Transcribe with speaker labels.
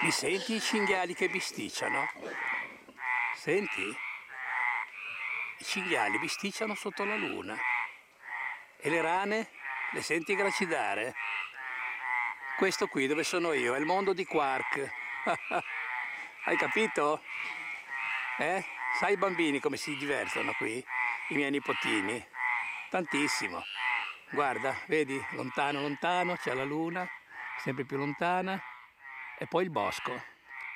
Speaker 1: Li senti i cinghiali che bisticciano? Senti? I cinghiali bisticciano sotto la luna. E le rane? Le senti gracidare? Questo qui dove sono io è il mondo di Quark. Hai capito? Sai i bambini come si divertono qui? I miei nipotini? Tantissimo. Guarda, vedi, lontano lontano c'è la luna, sempre più lontana, e poi il bosco.